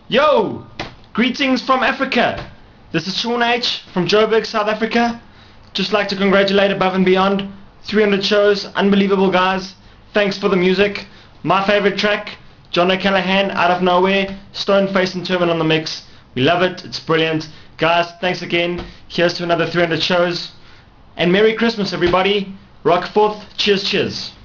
Yo! Greetings from Africa. This is Shawn H from Joburg, South Africa. Just like to congratulate Above and Beyond. 300 shows, unbelievable guys. Thanks for the music. My favorite track, John Callaghan, Out of Nowhere, Stoneface and Turban on the mix. We love it, it's brilliant. Guys, thanks again. Here's to another 300 shows. And Merry Christmas everybody. Rock forth. Cheers, cheers.